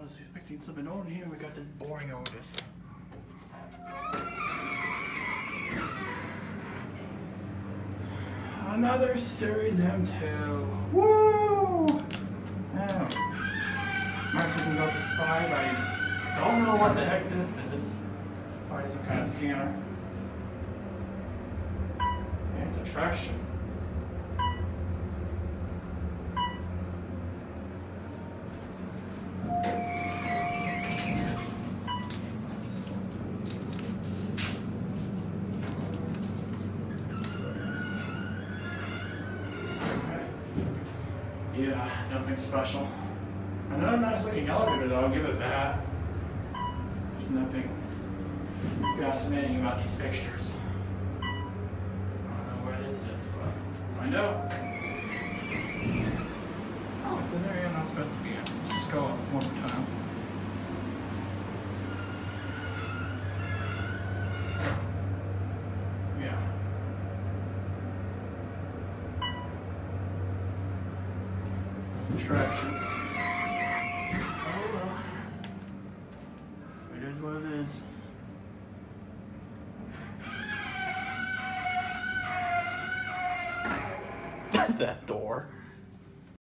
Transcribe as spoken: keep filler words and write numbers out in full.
was expecting something old, and here we got this boring Otis. Another Series M two. Woo! Yeah. Max, we can go up to five. I don't know what the heck this is. Probably some kind of scanner. Yeah, it's a traction. Yeah, nothing special. Another nice looking elevator though, I'll give it that. There's nothing fascinating about these fixtures. I don't know where this is, but find out. Oh, it's in there, yeah, not supposed to be in. Let's just go one more time. Yeah. Traction. Oh well. It is what it is. That door.